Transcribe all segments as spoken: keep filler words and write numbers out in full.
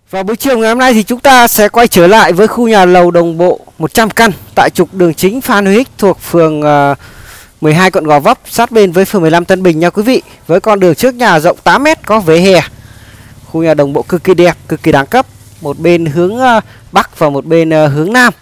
Vào buổi chiều ngày hôm nay thì chúng ta sẽ quay trở lại với khu nhà lầu đồng bộ một trăm căn tại trục đường chính Phan Huy Ích thuộc phường uh, mười hai quận Gò Vấp, sát bên với phường mười lăm Tân Bình nha quý vị. Với con đường trước nhà rộng tám mét, có vỉa hè. Khu nhà đồng bộ cực kỳ đẹp, cực kỳ đẳng cấp. Một bên hướng uh, Bắc và một bên uh, hướng Nam.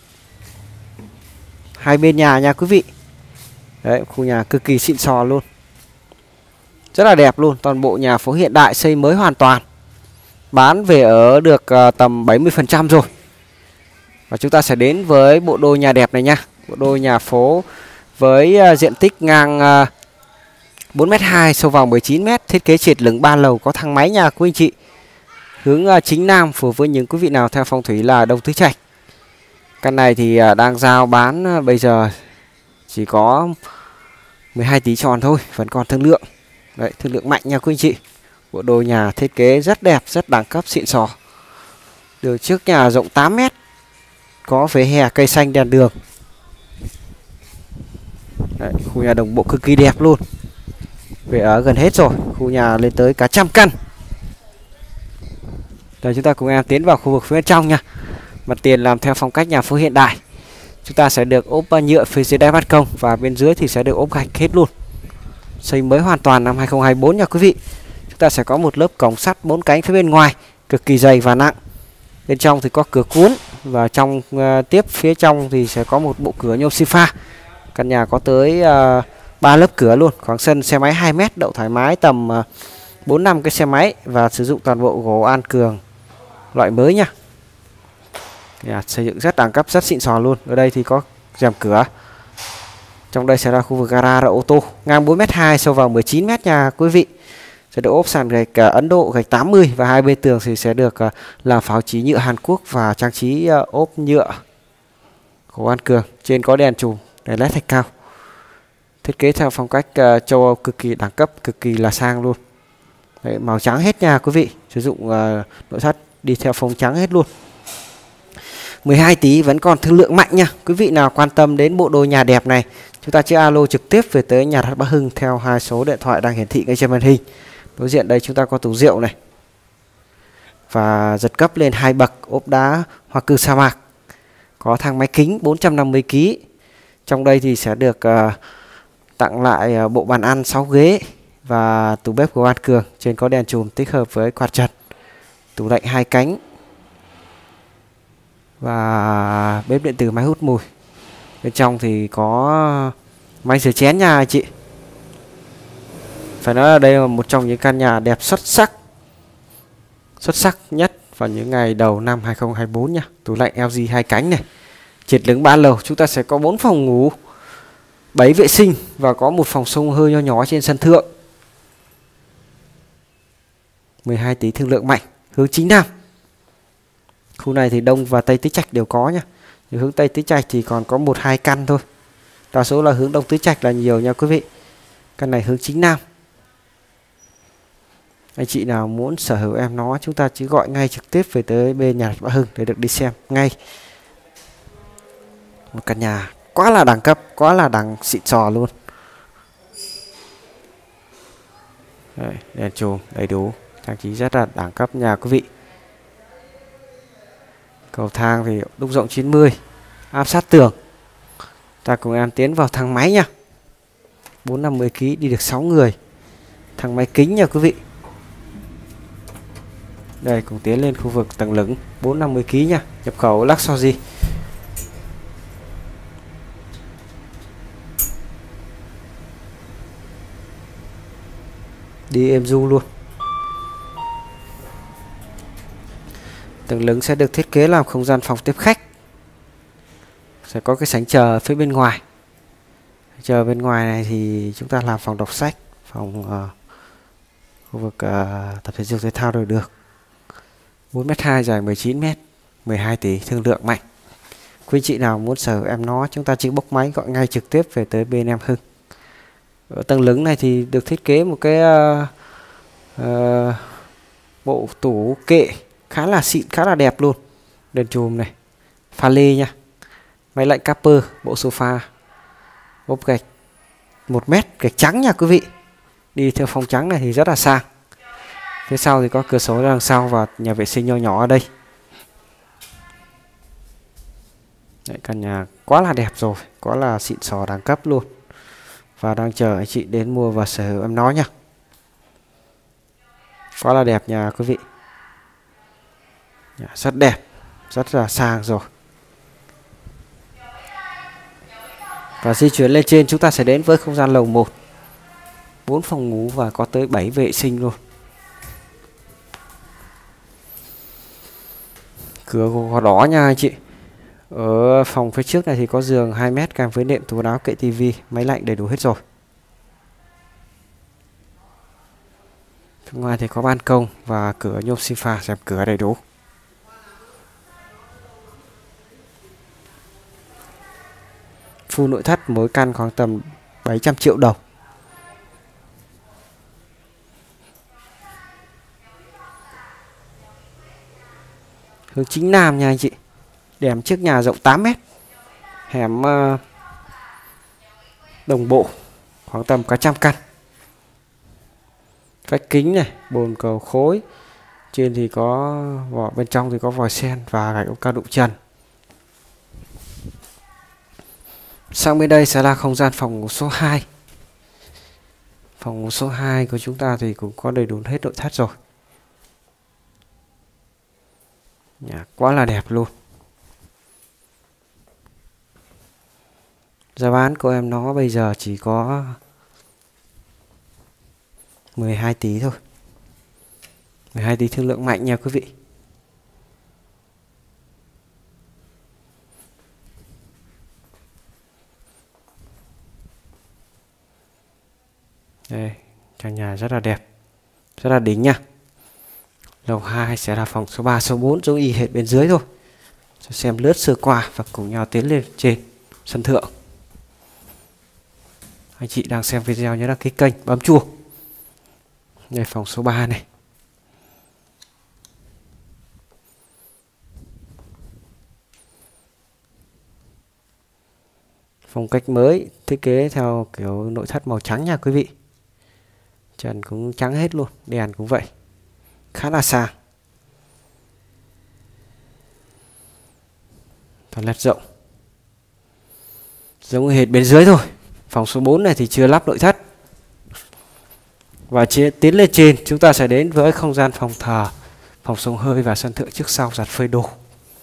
Hai bên nhà nha quý vị. Đấy, khu nhà cực kỳ xịn sò luôn. Rất là đẹp luôn, toàn bộ nhà phố hiện đại xây mới hoàn toàn. Bán về ở được uh, tầm bảy mươi phần trăm rồi. Và chúng ta sẽ đến với bộ đôi nhà đẹp này nha. Bộ đôi nhà phố với uh, diện tích ngang uh, bốn mét hai, sâu vào mười chín mét, thiết kế trệt lửng ba lầu, có thang máy nha quý anh chị. Hướng uh, chính Nam, phù với những quý vị nào theo phong thủy là Đông Tứ Trạch. Căn này thì uh, đang giao bán uh, bây giờ chỉ có mười hai tỷ tròn thôi, vẫn còn thương lượng. Đấy, thương lượng mạnh nha quý anh chị. Bộ đôi nhà thiết kế rất đẹp, rất đẳng cấp, xịn sò. Đường trước nhà rộng tám mét, có vỉa hè, cây xanh, đèn đường. Đấy, khu nhà đồng bộ cực kỳ đẹp luôn. Về ở gần hết rồi, khu nhà lên tới cả trăm căn. Rồi chúng ta cùng em tiến vào khu vực phía bên trong nha. Mặt tiền làm theo phong cách nhà phố hiện đại. Chúng ta sẽ được ốp nhựa phía dưới đáy ban công, và bên dưới thì sẽ được ốp gạch hết luôn. Xây mới hoàn toàn năm hai không hai tư nha quý vị. Chúng ta sẽ có một lớp cổng sắt bốn cánh phía bên ngoài, cực kỳ dày và nặng. Bên trong thì có cửa cuốn, và trong uh, tiếp phía trong thì sẽ có một bộ cửa nhôm xi pha. Căn nhà có tới uh, ba lớp cửa luôn, khoảng sân xe máy hai mét, đậu thoải mái tầm uh, bốn năm cái xe máy, và sử dụng toàn bộ gỗ An Cường loại mới nha. Nhà xây dựng rất đẳng cấp, rất xịn sò luôn. Ở đây thì có rèm cửa. Trong đây sẽ là khu vực gara ô tô, ngang bốn mét hai, sâu vào mười chín mét nha quý vị. Sẽ được ốp sàn gạch uh, Ấn Độ, gạch tám mươi, và hai bên tường thì sẽ được uh, làm pháo trí nhựa Hàn Quốc và trang trí uh, ốp nhựa của An Cường. Trên có đèn chùm, đèn led thạch cao. Thiết kế theo phong cách uh, châu Âu, cực kỳ đẳng cấp, cực kỳ là sang luôn. Đấy, màu trắng hết nha quý vị, sử dụng uh, nội thất đi theo phông trắng hết luôn. mười hai tỷ vẫn còn thương lượng mạnh nha. Quý vị nào quan tâm đến bộ đôi nhà đẹp này, chúng ta chỉ alo trực tiếp về tới nhà Bác Hưng theo hai số điện thoại đang hiển thị ngay trên màn hình. Đối diện đây chúng ta có tủ rượu này, và giật cấp lên hai bậc, ốp đá hoa cư sa mạc, có thang máy kính bốn trăm năm mươi ki lô gam. Trong đây thì sẽ được uh, tặng lại uh, bộ bàn ăn sáu ghế và tủ bếp của An Cường. Trên có đèn chùm tích hợp với quạt trần, tủ lạnh hai cánh và bếp điện tử máy hút mùi. Bên trong thì có máy rửa chén nha chị. Phải nói là đây là một trong những căn nhà đẹp xuất sắc Xuất sắc nhất vào những ngày đầu năm hai không hai tư nha. Tủ lạnh lờ giê hai cánh này, trệt lửng ba lầu. Chúng ta sẽ có bốn phòng ngủ, bảy vệ sinh, và có một phòng xông hơi nho nhỏ trên sân thượng. mười hai tỷ thương lượng mạnh, hướng chính Nam. Khu này thì Đông và Tây Tứ Trạch đều có nha. Nhưng hướng Tây Tứ Trạch thì còn có một hai căn thôi. Đa số là hướng Đông Tứ Trạch là nhiều nha quý vị. Căn này hướng chính Nam. Anh chị nào muốn sở hữu em nó, chúng ta chỉ gọi ngay trực tiếp về tới bên nhà Bác Hưng để được đi xem ngay. Một căn nhà quá là đẳng cấp, quá là đẳng xịn sò luôn. Đấy, đèn chùm đầy đủ, trang trí rất là đẳng cấp nhà quý vị. Cầu thang thì đúc rộng chín mươi, áp sát tường. Ta cùng em tiến vào thang máy nha. bốn trăm năm mươi ki lô gam, đi được sáu người. Thang máy kính nha quý vị. Đây, cùng tiến lên khu vực tầng lửng, bốn trăm năm mươi ki lô gam nha, nhập khẩu Luxury. Đi êm du luôn. Tầng lửng sẽ được thiết kế làm không gian phòng tiếp khách. Sẽ có cái sảnh chờ phía bên ngoài. Chờ bên ngoài này thì chúng ta làm phòng đọc sách, phòng uh, khu vực uh, tập thể dục thể thao đều được. bốn mét hai, dài mười chín mét, mười hai tỷ thương lượng mạnh. Quý chị nào muốn sở hữu em nó, chúng ta chỉ bốc máy gọi ngay trực tiếp về tới bên em Hưng. Ở tầng lửng này thì được thiết kế một cái uh, uh, bộ tủ kệ khá là xịn, khá là đẹp luôn. Đèn chùm này, pha lê nha, máy lạnh Capper, bộ sofa, ốp gạch một mét, gạch trắng nha quý vị. Đi theo phong trắng này thì rất là sang. Phía sau thì có cửa sổ đằng sau và nhà vệ sinh nho nhỏ ở đây. Đấy, căn nhà quá là đẹp rồi, quá là xịn sò đẳng cấp luôn. Và đang chờ anh chị đến mua và sở hữu em nó nha. Quá là đẹp nhà quý vị. Nhà rất đẹp, rất là sang rồi. Và di chuyển lên trên chúng ta sẽ đến với không gian lầu một. bốn phòng ngủ và có tới bảy vệ sinh luôn. Cửa gỗ đỏ nha anh chị. Ở phòng phía trước này thì có giường hai mét kèm với nệm, tủ quần áo, kệ tivi, máy lạnh đầy đủ hết rồi. Phía ngoài thì có ban công và cửa nhôm xi pha, rèm cửa đầy đủ. Full nội thất, mỗi căn khoảng tầm bảy trăm triệu đồng. Hướng chính nam nha anh chị. Đèn trước nhà rộng tám mét. Hẻm uh, đồng bộ khoảng tầm cả trăm căn. Vách kính này, bồn cầu khối. Trên thì có vỏ, bên trong thì có vòi sen và gạch ốp cao đụng trần. Sang bên đây sẽ là không gian phòng ngủ số hai. Phòng ngủ số hai của chúng ta thì cũng có đầy đủ hết nội thất rồi. Nhà quá là đẹp luôn. Giá bán của em nó bây giờ chỉ có mười hai tỷ thôi. mười hai tỷ thương lượng mạnh nha quý vị. Đây, căn nhà rất là đẹp, rất là đỉnh nha. Lầu hai sẽ là phòng số ba, số bốn giống y hệt bên dưới thôi. Cho xem lướt sơ qua và cùng nhau tiến lên trên sân thượng. Anh chị đang xem video nhớ đăng ký kênh, bấm chuông. Đây phòng số ba này. Phong cách mới, thiết kế theo kiểu nội thất màu trắng nha quý vị. Trần cũng trắng hết luôn, đèn cũng vậy. Khá là sang. Toilet rộng. Giống hệt bên dưới thôi. Phòng số bốn này thì chưa lắp nội thất. Và tiến lên trên chúng ta sẽ đến với không gian phòng thờ, phòng xông hơi và sân thượng trước sau giặt phơi đồ.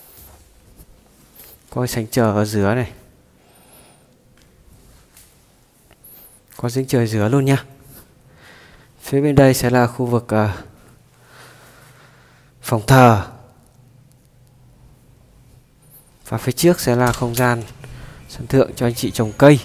Có sảnh chờ ở giữa này. Có giếng trời giữa luôn nha. Phía bên đây sẽ là khu vực uh, phòng thờ. Và phía trước sẽ là không gian sân thượng cho anh chị trồng cây.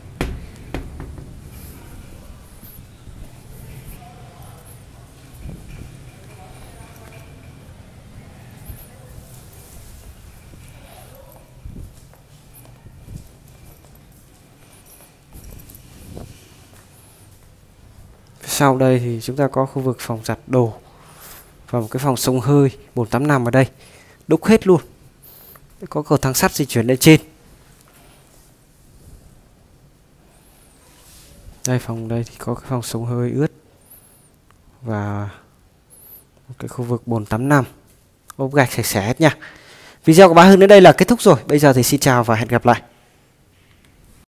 Sau đây thì chúng ta có khu vực phòng giặt đồ và một cái phòng xông hơi bốn tám năm ở đây, đúc hết luôn. Có cầu thang sắt di chuyển lên trên. Đây phòng đây thì có cái phòng xông hơi ướt và một cái khu vực bốn tám năm ốp gạch sạch sẽ hết nha. Video của Bá Hưng đến đây là kết thúc rồi. Bây giờ thì xin chào và hẹn gặp lại.